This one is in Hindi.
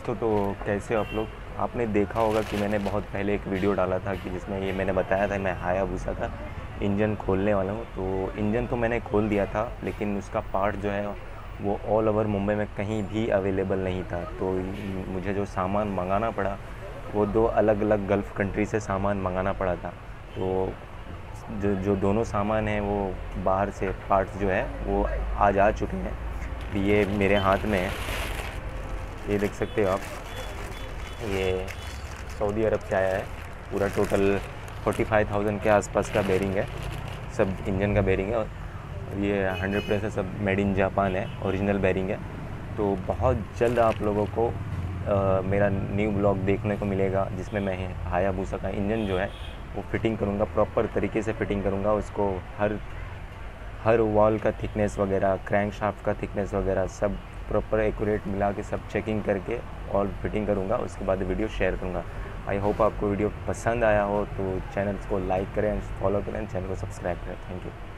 दोस्तों, तो कैसे हो आप लोग। आपने देखा होगा कि मैंने बहुत पहले एक वीडियो डाला था कि जिसमें ये मैंने बताया था मैं हायाबुसा का इंजन खोलने वाला हूँ। तो इंजन तो मैंने खोल दिया था, लेकिन उसका पार्ट जो है वो ऑल ओवर मुंबई में कहीं भी अवेलेबल नहीं था। तो मुझे जो सामान मंगाना पड़ा वो दो अलग अलग गल्फ़ कंट्री से सामान मंगाना पड़ा था। तो जो जो दोनों सामान हैं वो बाहर से पार्ट्स जो है वो आज आ चुके हैं। ये मेरे हाथ में है, ये देख सकते हो आप। ये सऊदी अरब से आया है। पूरा टोटल 45,000 के आसपास का बेरिंग है, सब इंजन का बेरिंग है। और ये 100% सब मेड इन जापान है, ओरिजिनल बेरिंग है। तो बहुत जल्द आप लोगों को मेरा न्यू ब्लॉग देखने को मिलेगा, जिसमें मैं हायाबुसा का इंजन जो है वो फिटिंग करूँगा, प्रॉपर तरीके से फिटिंग करूँगा उसको। हर हर वॉल का थिकनेस वगैरह, क्रैंक शाफ्ट का थिकनेस वगैरह सब प्रॉपर एक्यूरेट मिला के सब चेकिंग करके और फिटिंग करूँगा। उसके बाद वीडियो शेयर करूँगा। आई होप आपको वीडियो पसंद आया हो तो चैनल को लाइक करें, फॉलो करें, चैनल को सब्सक्राइब करें। Thank you.